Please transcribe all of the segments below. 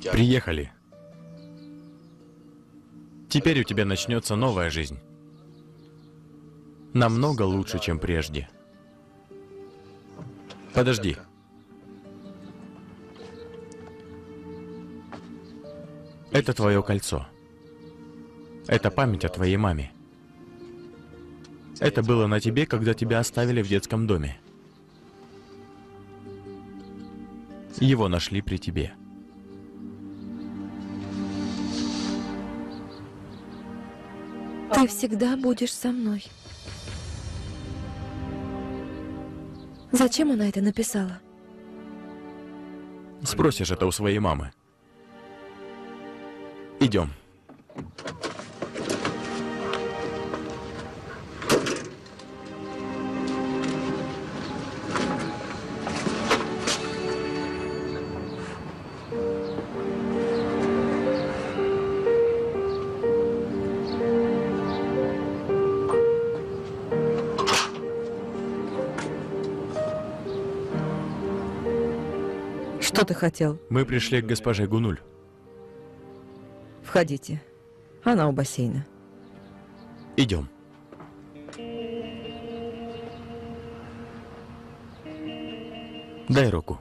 Приехали. Теперь у тебя начнется новая жизнь. Намного лучше, чем прежде. Подожди. Это твое кольцо. Это память о твоей маме. Это было на тебе, когда тебя оставили в детском доме. Его нашли при тебе. Ты всегда будешь со мной. Зачем она это написала? Спросишь это у своей мамы. Идем. Что ты хотел? Мы пришли к госпоже Гунуль. Входите. Она у бассейна. Идем. Дай руку.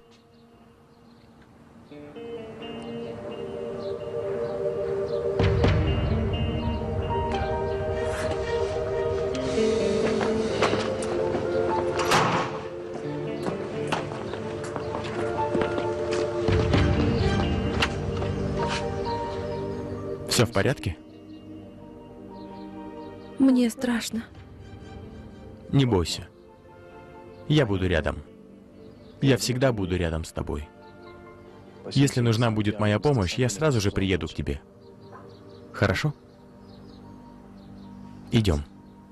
Все в порядке? Мне страшно. Не бойся. Я буду рядом. Я всегда буду рядом с тобой. Если нужна будет моя помощь, я сразу же приеду к тебе. Хорошо? Идем.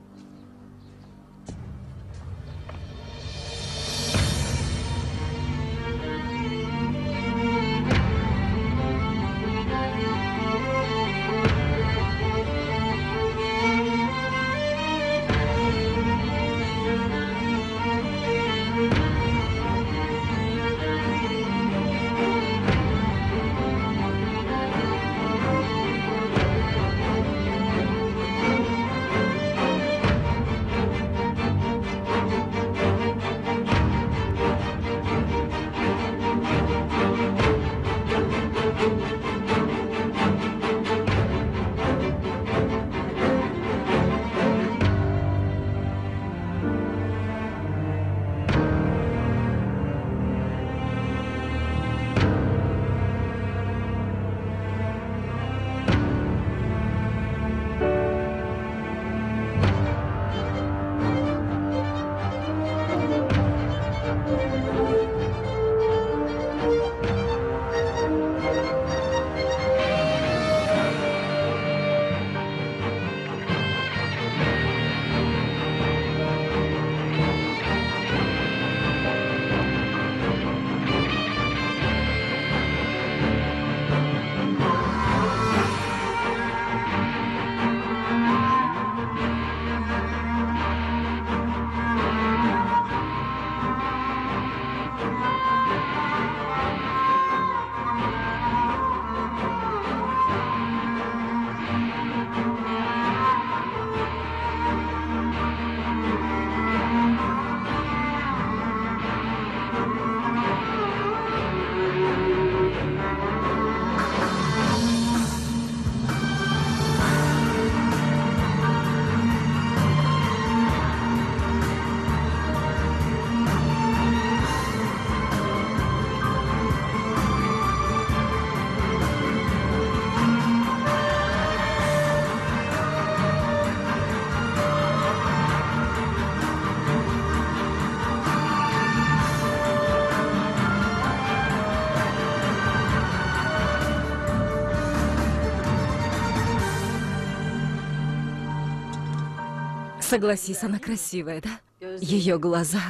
Согласись, она красивая, да? Ее глаза.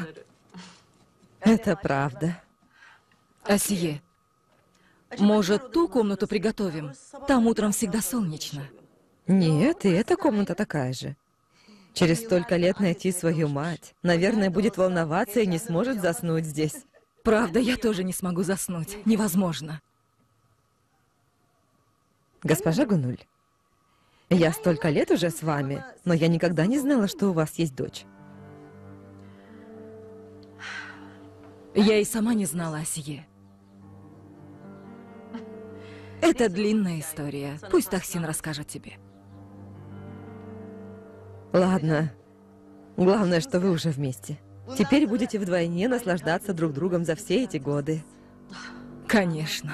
Это правда. Асье, может, ту комнату приготовим? Там утром всегда солнечно. Нет, и эта комната такая же. Через столько лет найти свою мать. Наверное, будет волноваться и не сможет заснуть здесь. Правда, я тоже не смогу заснуть. Невозможно. Госпожа Гунуль, я столько лет уже с вами, но я никогда не знала, что у вас есть дочь. Я и сама не знала о сие. Это длинная история. Пусть Тахсин расскажет тебе. Ладно. Главное, что вы уже вместе. Теперь будете вдвойне наслаждаться друг другом за все эти годы. Конечно.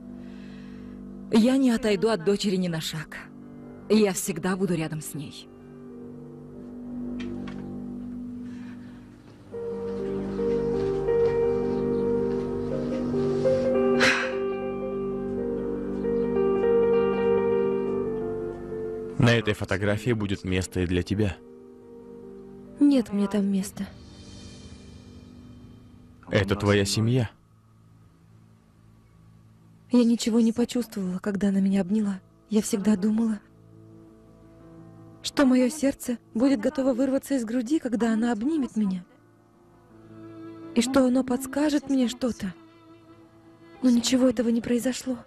Я не отойду от дочери ни на шаг. Я всегда буду рядом с ней. На этой фотографии будет место и для тебя. Нет мне там места. Это твоя семья. Я ничего не почувствовала, когда она меня обняла. Я всегда думала, что мое сердце будет готово вырваться из груди, когда она обнимет меня. И что оно подскажет мне что-то. Но ничего этого не произошло.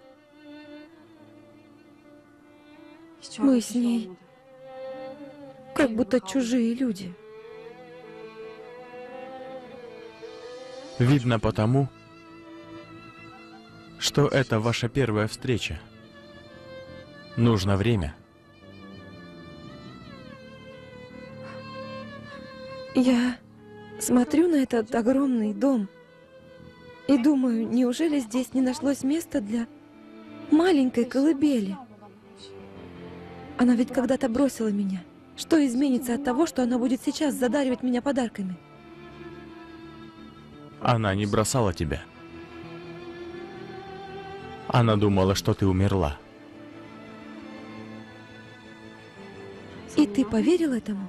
Мы с ней как будто чужие люди. Видно потому, что это ваша первая встреча. Нужно время. Я смотрю на этот огромный дом и думаю, неужели здесь не нашлось места для маленькой колыбели? Она ведь когда-то бросила меня. Что изменится от того, что она будет сейчас задаривать меня подарками? Она не бросала тебя. Она думала, что ты умерла. И ты поверил этому?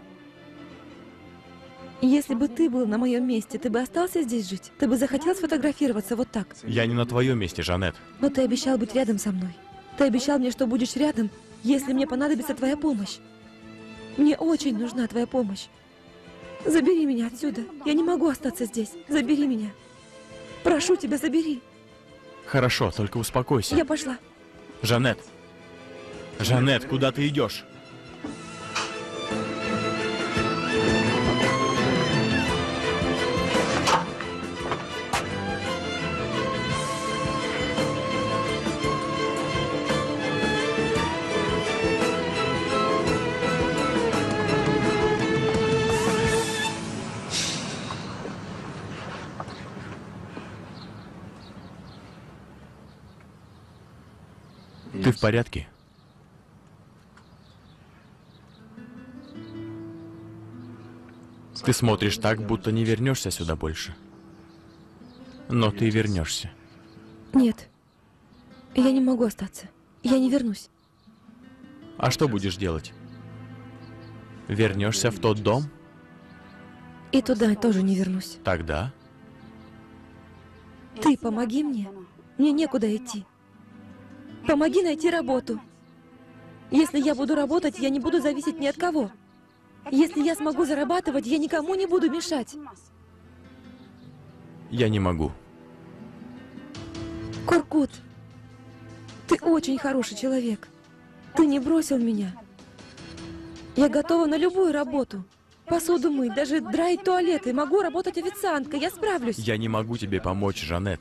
Если бы ты был на моем месте, ты бы остался здесь жить? Ты бы захотел сфотографироваться вот так? Я не на твоем месте, Жанет. Но ты обещал быть рядом со мной. Ты обещал мне, что будешь рядом, если мне понадобится твоя помощь. Мне очень нужна твоя помощь. Забери меня отсюда. Я не могу остаться здесь. Забери меня. Прошу тебя, забери. Хорошо, только успокойся. Я пошла. Жанет! Жанет, куда ты идешь? Ты в порядке? Ты смотришь так, будто не вернешься сюда больше. Но ты вернешься. Нет. Я не могу остаться. Я не вернусь. А что будешь делать? Вернешься в тот дом? И туда я тоже не вернусь. Тогда? Ты помоги мне. Мне некуда идти. Помоги найти работу. Если я буду работать, я не буду зависеть ни от кого. Если я смогу зарабатывать, я никому не буду мешать. Я не могу. Коркут, ты очень хороший человек. Ты не бросил меня. Я готова на любую работу. Посуду мыть, даже драить туалеты. Могу работать официанткой, я справлюсь. Я не могу тебе помочь, Жанет.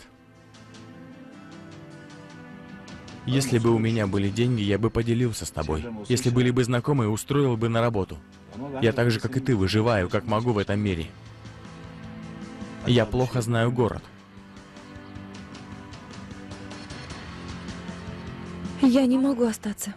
Если бы у меня были деньги, я бы поделился с тобой. Если были бы знакомые, устроил бы на работу. Я так же, как и ты, выживаю, как могу в этом мире. Я плохо знаю город. Я не могу остаться.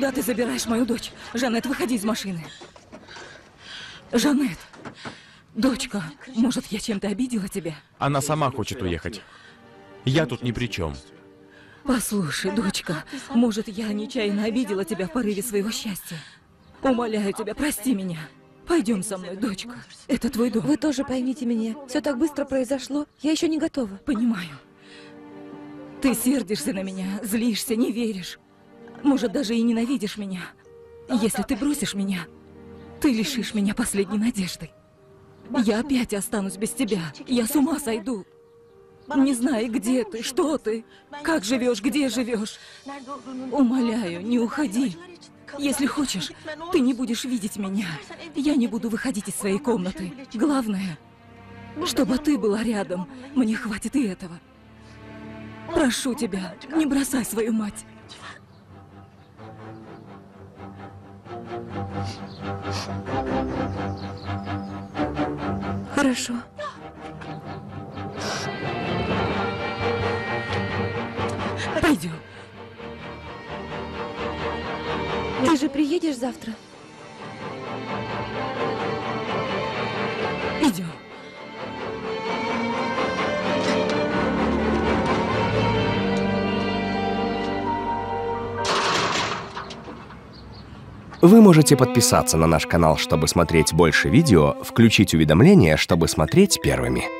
Куда ты забираешь мою дочь? Жанет, выходи из машины. Жанет, дочка, может, я чем-то обидела тебя? Она сама хочет уехать. Я тут ни при чем. Послушай, дочка, может, я нечаянно обидела тебя в порыве своего счастья. Умоляю тебя, прости меня. Пойдем со мной, дочка. Это твой дом. Вы тоже поймите меня. Все так быстро произошло. Я еще не готова. Понимаю. Ты сердишься на меня, злишься, не веришь. Может, даже и ненавидишь меня. Если ты бросишь меня, ты лишишь меня последней надежды. Я опять останусь без тебя. Я с ума сойду. Не знаю, где ты, что ты, как живешь, где живешь. Умоляю, не уходи. Если хочешь, ты не будешь видеть меня. Я не буду выходить из своей комнаты. Главное, чтобы ты была рядом. Мне хватит и этого. Прошу тебя, не бросай свою мать. Хорошо. Пойдем. Ты же приедешь завтра? Идем. Вы можете подписаться на наш канал, чтобы смотреть больше видео, включить уведомления, чтобы смотреть первыми.